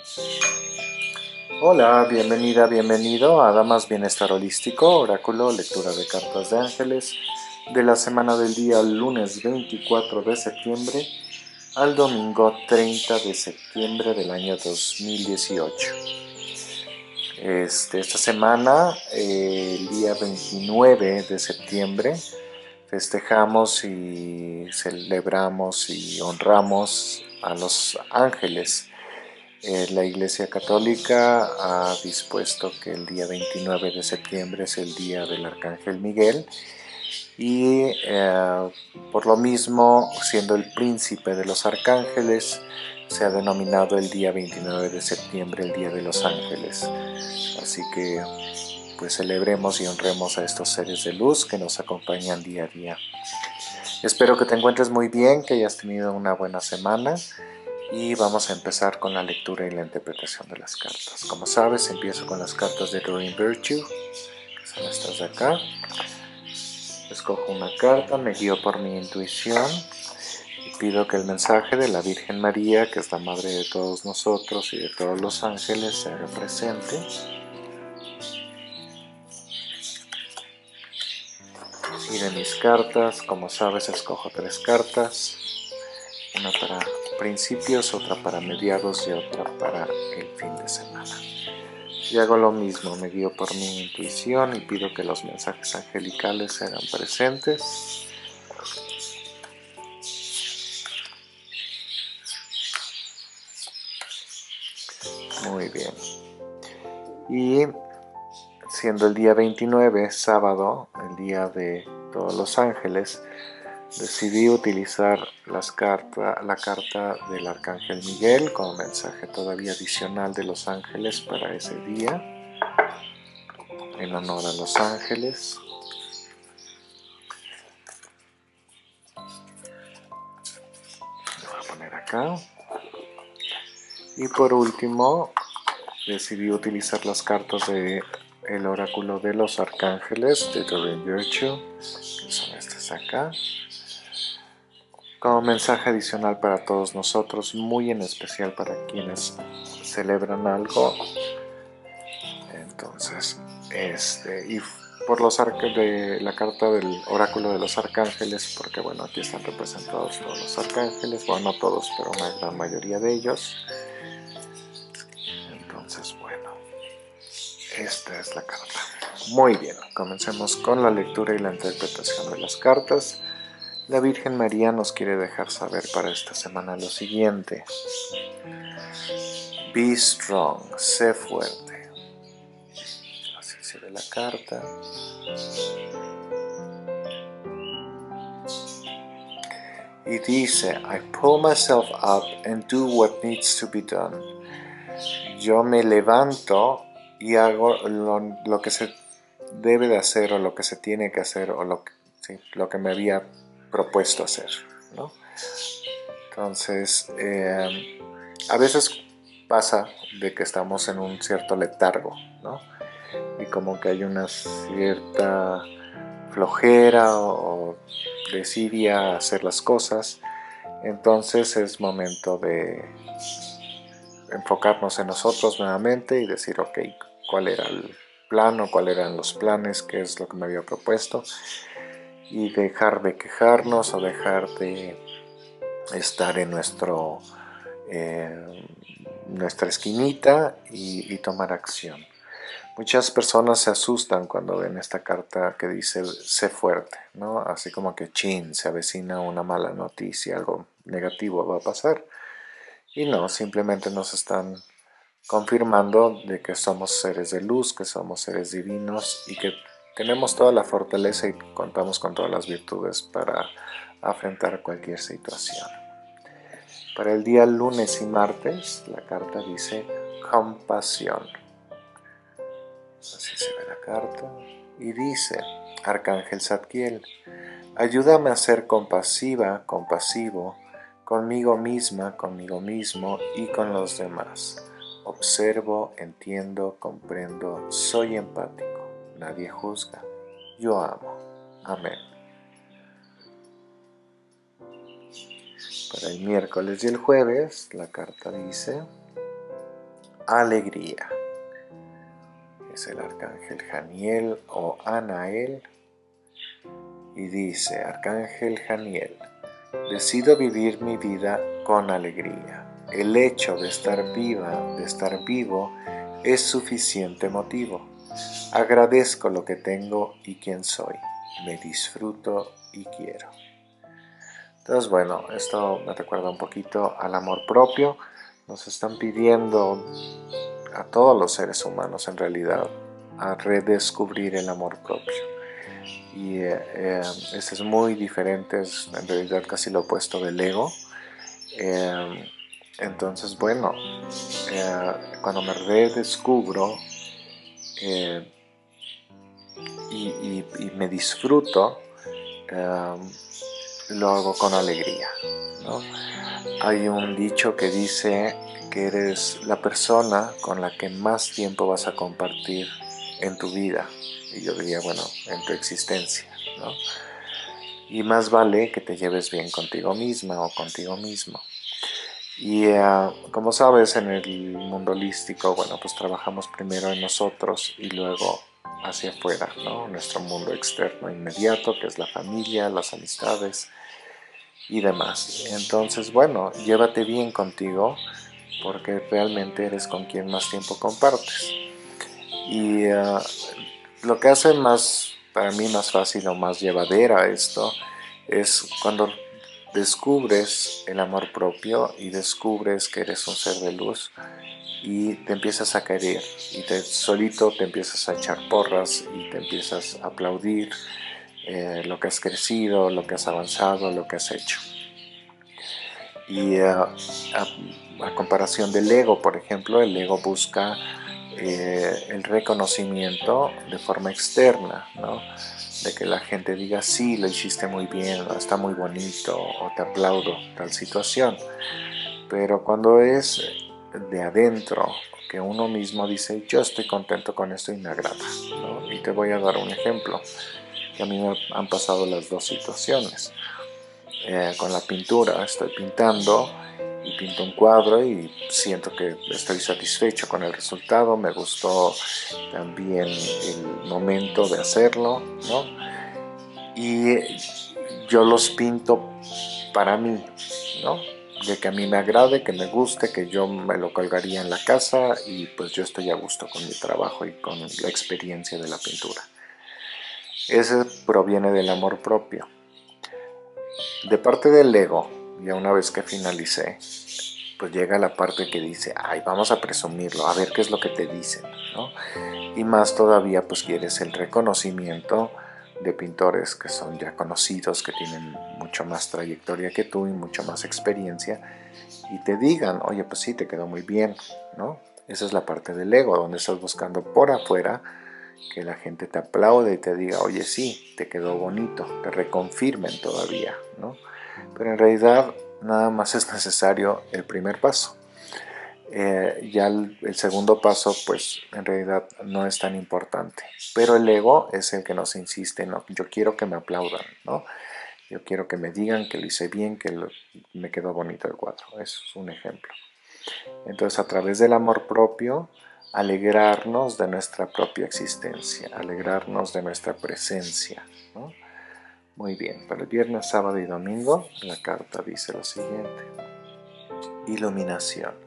Hola, bienvenida, bienvenido a Damas Bienestar Holístico, Oráculo, lectura de cartas de ángeles de la semana del día lunes 24 de septiembre al domingo 30 de septiembre del año 2018. Esta semana, el día 29 de septiembre, festejamos y celebramos y honramos a los ángeles. La Iglesia Católica ha dispuesto que el día 29 de septiembre es el día del Arcángel Miguel y por lo mismo, siendo el príncipe de los arcángeles, se ha denominado el día 29 de septiembre el Día de los Ángeles. Así que pues celebremos y honremos a estos seres de luz que nos acompañan día a día. Espero que te encuentres muy bien, que hayas tenido una buena semana. Y vamos a empezar con la lectura y la interpretación de las cartas. Como sabes, empiezo con las cartas de Doreen Virtue, que son estas de acá. Escojo una carta, me guío por mi intuición y pido que el mensaje de la Virgen María, que es la madre de todos nosotros y de todos los ángeles, se haga presente. Y de mis cartas, como sabes, escojo 3 cartas. Una para principios, otra para mediados y otra para el fin de semana. Y hago lo mismo, me guío por mi intuición y pido que los mensajes angelicales se hagan presentes. Muy bien. Y siendo el día 29, sábado, el día de todos los ángeles, decidí utilizar la carta del Arcángel Miguel como mensaje todavía adicional de los ángeles para ese día, en honor a los ángeles. Lo voy a poner acá. Y por último, decidí utilizar las cartas de el oráculo de los arcángeles de Doreen Virtue, que son estas acá, como mensaje adicional para todos nosotros, muy en especial para quienes celebran algo. Entonces, y por de la carta del oráculo de los arcángeles, porque bueno, aquí están representados todos los arcángeles, bueno, no todos, pero una gran mayoría de ellos. Entonces, bueno, esta es la carta. Muy bien, comencemos con la lectura y la interpretación de las cartas. La Virgen María nos quiere dejar saber para esta semana lo siguiente. Be strong, sé fuerte. Así se ve la carta. Y dice, I pull myself up and do what needs to be done. Yo me levanto y hago lo que se debe de hacer o lo que se tiene que hacer o lo que me había propuesto hacer, ¿no? Entonces, a veces pasa de que estamos en un cierto letargo, ¿no? Y como que hay una cierta flojera o desidia hacer las cosas. Entonces es momento de enfocarnos en nosotros nuevamente y decir, ok, ¿cuál era el plan o cuáles eran los planes? ¿Qué es lo que me había propuesto? Y dejar de quejarnos o dejar de estar en nuestra esquinita y tomar acción. Muchas personas se asustan cuando ven esta carta que dice sé fuerte, ¿no? Así como que chin, se avecina una mala noticia, algo negativo va a pasar. Y no, simplemente nos están confirmando de que somos seres de luz, que somos seres divinos y que tenemos toda la fortaleza y contamos con todas las virtudes para afrontar cualquier situación. Para el día lunes y martes, la carta dice compasión. Así se ve la carta. Y dice, Arcángel Zadkiel, ayúdame a ser compasiva, compasivo, conmigo misma, conmigo mismo y con los demás. Observo, entiendo, comprendo, soy empático. Nadie juzga. Yo amo. Amén. Para el miércoles y el jueves, la carta dice, alegría. Es el arcángel Janiel o Anael. Y dice, arcángel Janiel, decido vivir mi vida con alegría. El hecho de estar viva, de estar vivo, es suficiente motivo. Agradezco lo que tengo y quién soy. Me disfruto y quiero. Entonces, bueno, esto me recuerda un poquito al amor propio. Nos están pidiendo a todos los seres humanos, en realidad, a redescubrir el amor propio. Y este es muy diferente, es en realidad casi lo opuesto del ego. Entonces, bueno, cuando me redescubro y me disfruto, lo hago con alegría, ¿no? Hay un dicho que dice que eres la persona con la que más tiempo vas a compartir en tu vida, y yo diría, bueno, en tu existencia, ¿no? Y más vale que te lleves bien contigo misma o contigo mismo. Y como sabes, en el mundo holístico, bueno, pues trabajamos primero en nosotros y luego hacia afuera, ¿no? Nuestro mundo externo inmediato, que es la familia, las amistades y demás. Entonces, bueno, llévate bien contigo porque realmente eres con quien más tiempo compartes. Y lo que hace más, para mí, más fácil o más llevadera esto es cuando descubres el amor propio y descubres que eres un ser de luz y te empiezas a querer y solito te empiezas a echar porras y te empiezas a aplaudir lo que has crecido, lo que has avanzado, lo que has hecho. Y a comparación del ego, por ejemplo, el ego busca el reconocimiento de forma externa, ¿no? De que la gente diga, sí, lo hiciste muy bien, o está muy bonito, o te aplaudo tal situación. Pero cuando es de adentro, que uno mismo dice, yo estoy contento con esto y me agrada, ¿no? Y te voy a dar un ejemplo, que a mí me han pasado las dos situaciones. Con la pintura, estoy pintando y pinto un cuadro y siento que estoy satisfecho con el resultado, me gustó también el momento de hacerlo, ¿no? Y yo los pinto para mí, ¿no? De que a mí me agrade, que me guste, que yo me lo colgaría en la casa y pues yo estoy a gusto con mi trabajo y con la experiencia de la pintura. Ese proviene del amor propio. De parte del ego, ya una vez que finalicé, pues llega la parte que dice, ay, vamos a presumirlo, a ver qué es lo que te dicen, ¿no? Y más todavía, pues quieres el reconocimiento de pintores que son ya conocidos, que tienen mucho más trayectoria que tú y mucho más experiencia, y te digan, oye, pues sí, te quedó muy bien, ¿no? Esa es la parte del ego, donde estás buscando por afuera que la gente te aplaude y te diga, oye, sí, te quedó bonito, te reconfirmen todavía, ¿no? Pero en realidad nada más es necesario el primer paso. Ya el segundo paso, pues en realidad no es tan importante. Pero el ego es el que nos insiste, no, yo quiero que me aplaudan, ¿no? Yo quiero que me digan que lo hice bien, que me quedó bonito el cuadro. Eso es un ejemplo. Entonces, a través del amor propio, alegrarnos de nuestra propia existencia, alegrarnos de nuestra presencia, ¿no? Muy bien, para el viernes, sábado y domingo, la carta dice lo siguiente. Iluminación.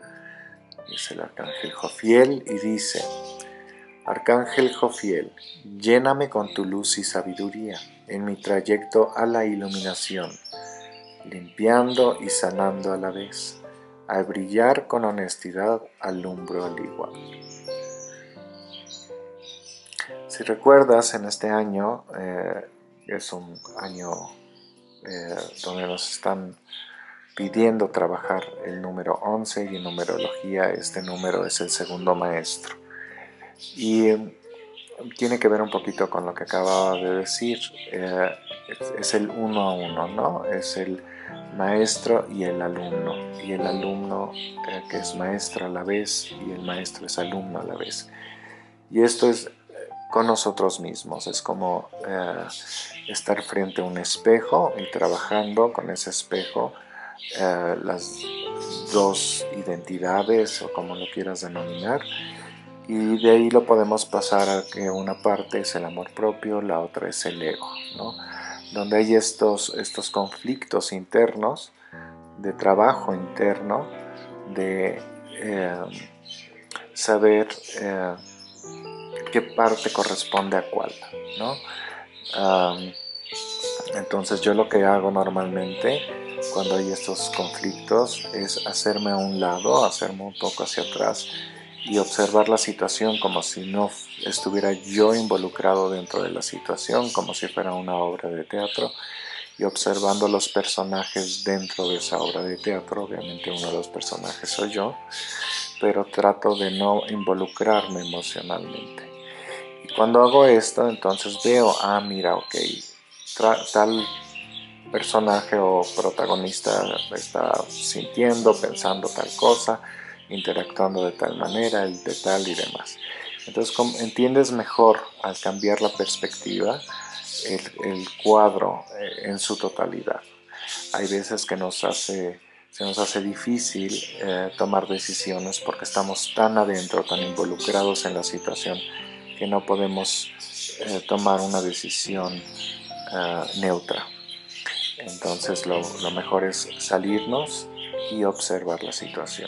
Es el arcángel Jofiel y dice, arcángel Jofiel, lléname con tu luz y sabiduría en mi trayecto a la iluminación, limpiando y sanando a la vez. Al brillar con honestidad alumbro al igual. Si recuerdas, en este año es un año donde nos están pidiendo trabajar el número 11 y en numerología este número es el segundo maestro. Y tiene que ver un poquito con lo que acababa de decir, es el uno a uno, ¿no? Es el maestro y el alumno que es maestro a la vez y el maestro es alumno a la vez. Y esto es con nosotros mismos, es como estar frente a un espejo y trabajando con ese espejo dos identidades o como lo quieras denominar, y de ahí lo podemos pasar a que una parte es el amor propio, la otra es el ego, ¿no? Donde hay estos conflictos internos, de trabajo interno, de saber qué parte corresponde a cuál, ¿no? Entonces yo lo que hago normalmente cuando hay estos conflictos es hacerme a un lado, hacerme un poco hacia atrás y observar la situación como si no estuviera yo involucrado dentro de la situación, como si fuera una obra de teatro, y observando los personajes dentro de esa obra de teatro. Obviamente uno de los personajes soy yo, pero trato de no involucrarme emocionalmente. Y cuando hago esto, entonces veo, mira, ok, tal personaje o protagonista está sintiendo, pensando tal cosa, interactuando de tal manera, el de tal y demás. Entonces entiendes mejor al cambiar la perspectiva el cuadro en su totalidad. Hay veces que se nos hace difícil tomar decisiones porque estamos tan adentro, tan involucrados en la situación, que no podemos tomar una decisión neutra. Entonces lo mejor es salirnos y observar la situación.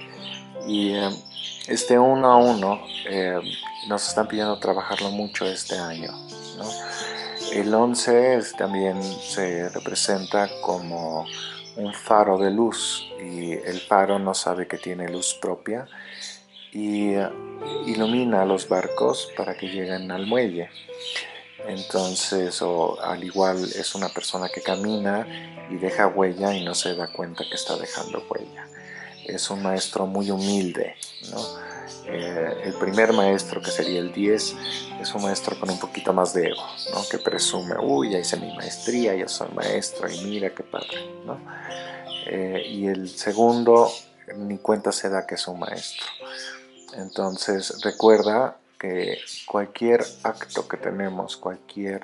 Y este uno a uno nos están pidiendo trabajarlo mucho este año, ¿no? El 11 también se representa como un faro de luz, y el faro no sabe que tiene luz propia y ilumina a los barcos para que lleguen al muelle. Entonces, o al igual es una persona que camina y deja huella y no se da cuenta que está dejando huella. Es un maestro muy humilde, ¿no? El primer maestro, que sería el 10, es un maestro con un poquito más de ego, ¿no? Que presume, uy, ya hice mi maestría, yo soy maestro y mira qué padre, ¿no? Y el segundo ni cuenta se da que es un maestro. Entonces recuerda que cualquier acto que tenemos, cualquier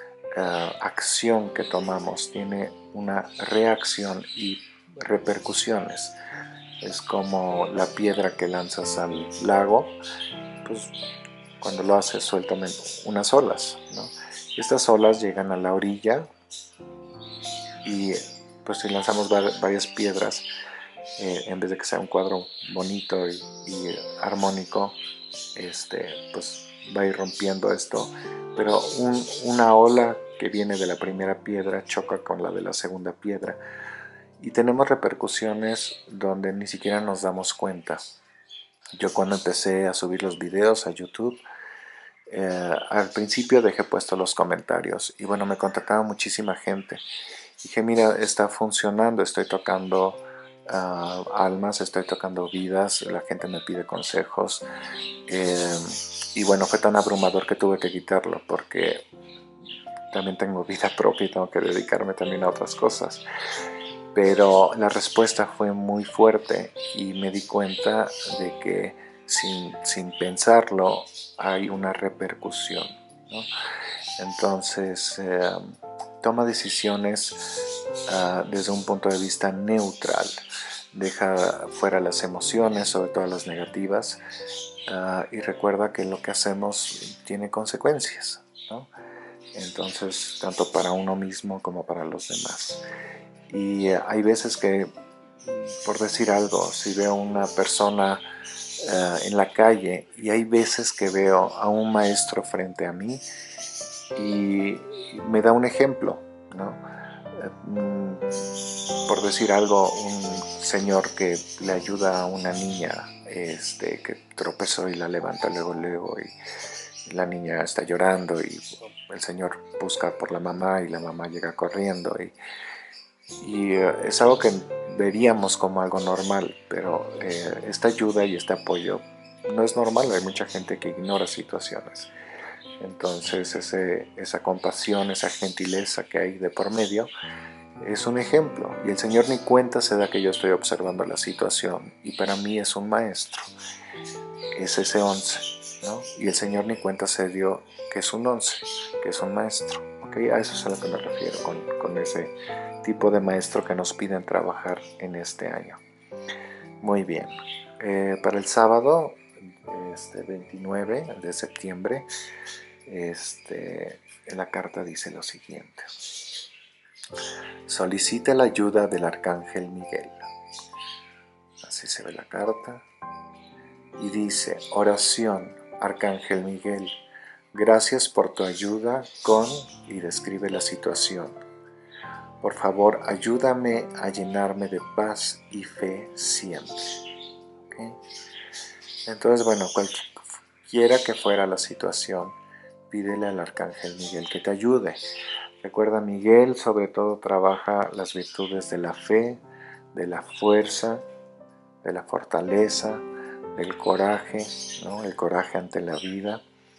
acción que tomamos tiene una reacción y repercusiones. Es como la piedra que lanzas al lago, pues cuando lo haces sueltan unas olas, ¿no? Y estas olas llegan a la orilla y pues si lanzamos varias piedras, en vez de que sea un cuadro bonito y armónico, pues va a ir rompiendo esto, pero una ola que viene de la primera piedra choca con la de la segunda piedra y tenemos repercusiones donde ni siquiera nos damos cuenta. Yo cuando empecé a subir los videos a YouTube, al principio dejé puestos los comentarios y bueno, me contactaba muchísima gente. Dije, mira, está funcionando, estoy tocando almas, estoy tocando vidas, la gente me pide consejos, y bueno, fue tan abrumador que tuve que quitarlo porque también tengo vida propia y tengo que dedicarme también a otras cosas. Pero la respuesta fue muy fuerte y me di cuenta de que sin pensarlo hay una repercusión, ¿no? Entonces, toma decisiones desde un punto de vista neutral. Deja fuera las emociones, sobre todo las negativas, y recuerda que lo que hacemos tiene consecuencias, ¿no? Entonces, tanto para uno mismo como para los demás. Y hay veces que, por decir algo, si veo una persona en la calle, y hay veces que veo a un maestro frente a mí y me da un ejemplo, ¿no? Por decir algo, un señor que le ayuda a una niña que tropezó y la levanta luego y la niña está llorando y el señor busca por la mamá y la mamá llega corriendo y es algo que veríamos como algo normal, pero esta ayuda y este apoyo no es normal. Hay mucha gente que ignora situaciones. Entonces esa compasión, esa gentileza que hay de por medio es un ejemplo, y el Señor ni cuenta se da que yo estoy observando la situación y para mí es un maestro, es ese 11, ¿no? Y el Señor ni cuenta se dio que es un 11, que es un maestro, ¿ok? A eso es a lo que me refiero con ese tipo de maestro que nos piden trabajar en este año. Muy bien. Para el sábado, 29 de septiembre, la carta dice lo siguiente. Solicita la ayuda del Arcángel Miguel. Así se ve la carta. Y dice, oración, Arcángel Miguel, gracias por tu ayuda con, y describe la situación. Por favor, ayúdame a llenarme de paz y fe siempre. ¿Okay? Entonces, bueno, cualquiera que fuera la situación, pídele al Arcángel Miguel que te ayude. Recuerda, Miguel sobre todo trabaja las virtudes de la fe, de la fuerza, de la fortaleza, del coraje, ¿no? El coraje ante la vida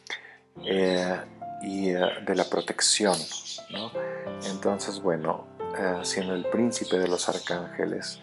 y de la protección, ¿no? Entonces, bueno, siendo el príncipe de los arcángeles,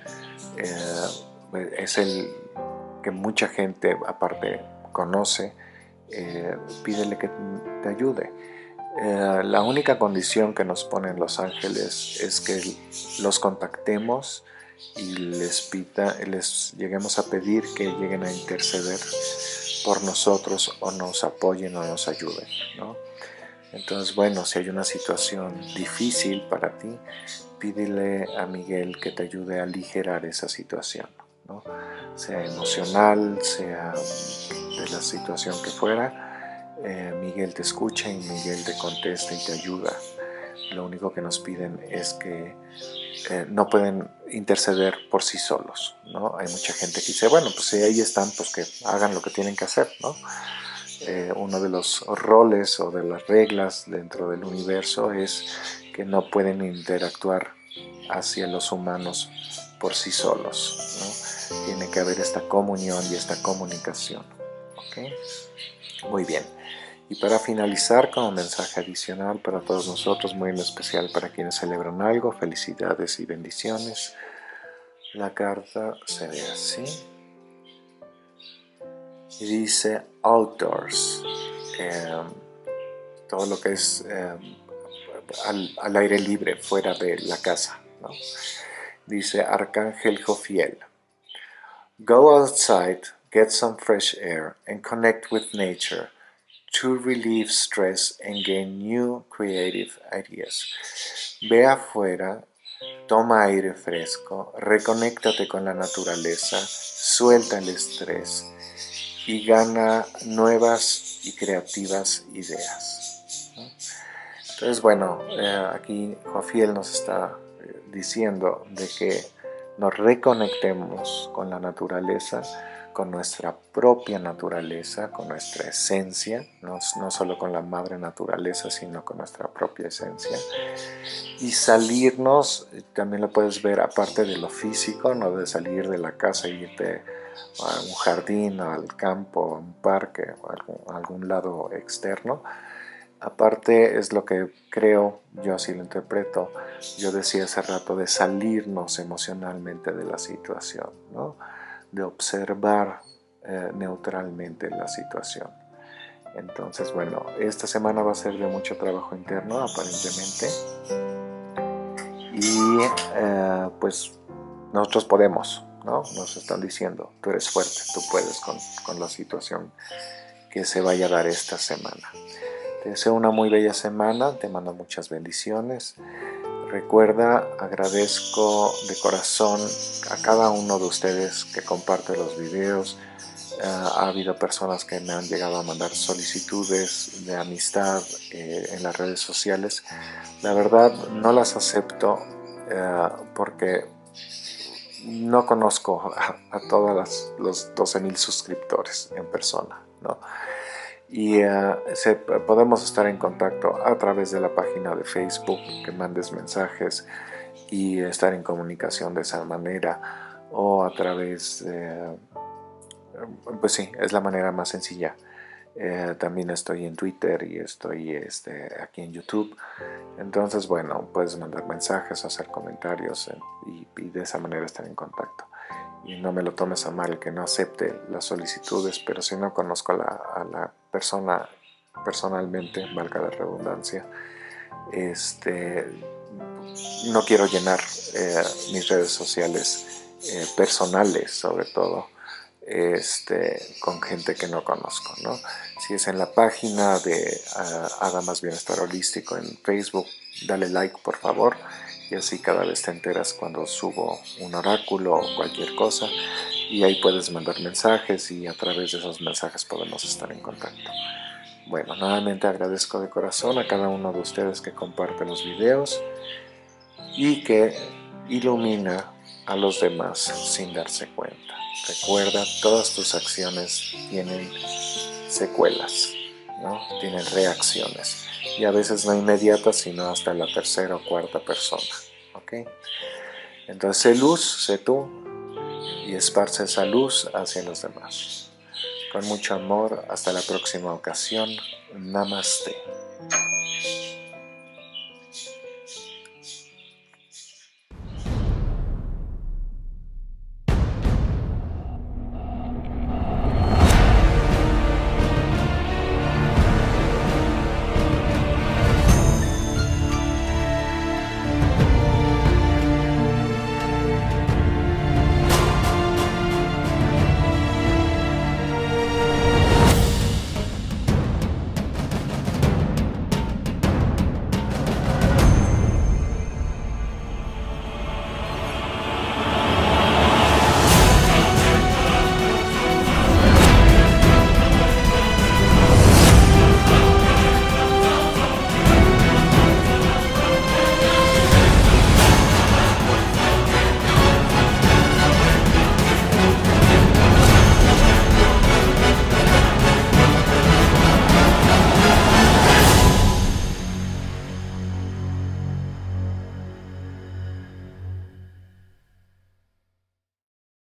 es el que mucha gente aparte conoce, pídele que te ayude. La única condición que nos ponen los ángeles es que los contactemos y les lleguemos a pedir que lleguen a interceder por nosotros o nos apoyen o nos ayuden, ¿no? Entonces, bueno, si hay una situación difícil para ti, pídele a Miguel que te ayude a aligerar esa situación, ¿no? Sea emocional, sea de la situación que fuera, Miguel te escucha y Miguel te contesta y te ayuda. Lo único que nos piden es que no pueden interceder por sí solos, ¿no? Hay mucha gente que dice, bueno, pues si ahí están, pues que hagan lo que tienen que hacer, ¿no? Uno de los roles o de las reglas dentro del universo es que no pueden interactuar hacia los humanos por sí solos, ¿no? Tiene que haber esta comunión y esta comunicación. ¿Okay? Muy bien. Y para finalizar, como mensaje adicional para todos nosotros, muy en especial para quienes celebran algo, felicidades y bendiciones, la carta se ve así y dice outdoors, todo lo que es al aire libre, fuera de la casa, ¿no? Dice Arcángel Jofiel, go outside, get some fresh air and connect with nature to relieve stress and gain new creative ideas. Ve afuera, toma aire fresco, reconéctate con la naturaleza, suelta el estrés y gana nuevas y creativas ideas, ¿no? Entonces, bueno, aquí Jofiel nos está diciendo de que nos reconectemos con la naturaleza, con nuestra propia naturaleza, con nuestra esencia, no solo con la madre naturaleza, sino con nuestra propia esencia. Y salirnos, también lo puedes ver aparte de lo físico, no de salir de la casa e irte a un jardín, al campo, a un parque, o a algún lado externo. Aparte es lo que creo, yo así lo interpreto, yo decía hace rato, de salirnos emocionalmente de la situación, ¿no? De observar neutralmente la situación. Entonces, bueno, esta semana va a ser de mucho trabajo interno, aparentemente. Y pues nosotros podemos, ¿no? Nos están diciendo, tú eres fuerte, tú puedes con la situación que se vaya a dar esta semana. Te deseo una muy bella semana, te mando muchas bendiciones. Recuerda, agradezco de corazón a cada uno de ustedes que comparte los videos. Ha habido personas que me han llegado a mandar solicitudes de amistad en las redes sociales. La verdad no las acepto porque no conozco a todos los 12,000 suscriptores en persona, ¿no? Y podemos estar en contacto a través de la página de Facebook, que mandes mensajes y estar en comunicación de esa manera, o a través de, pues sí, es la manera más sencilla. También estoy en Twitter y estoy aquí en YouTube. Entonces, bueno, puedes mandar mensajes, hacer comentarios y de esa manera estar en contacto. Y no me lo tomes a mal que no acepte las solicitudes, pero si no conozco a la persona personalmente, valga la redundancia, no quiero llenar mis redes sociales personales sobre todo, con gente que no conozco, ¿no? Si es en la página de Adamas Bienestar Holístico en Facebook, dale like por favor, y así cada vez te enteras cuando subo un oráculo o cualquier cosa, y ahí puedes mandar mensajes y a través de esos mensajes podemos estar en contacto. Bueno, nuevamente agradezco de corazón a cada uno de ustedes que comparte los videos y que ilumina a los demás sin darse cuenta. Recuerda, todas tus acciones tienen secuelas, ¿no? Tienen reacciones. Y a veces no inmediatas, sino hasta la tercera o cuarta persona. ¿Ok? Entonces, sé luz, sé tú, y esparce esa luz hacia los demás. Con mucho amor, hasta la próxima ocasión. Namaste.